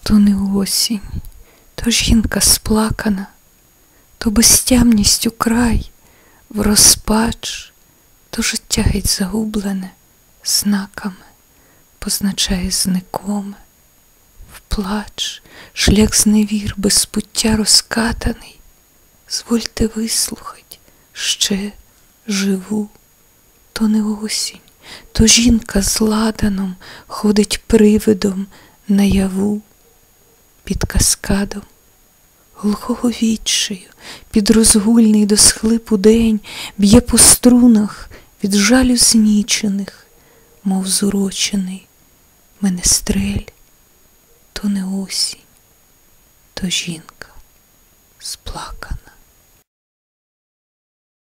То не осінь, то жінка сплакана, то безтямність украй, в розпач, то життя геть загублене, знаками позначає зникоме. В плач, шлях зневір, без пуття розкатаний, звольте вислухать, ще живу. То не осінь, то жінка з ладаном ходить привидом наяву. Під каскадом глухого відчаю, під розгульний до схлипу день б'є по струнах від жалю знічених, мов зурочений менестрель. То не осінь, то жінка сплакана.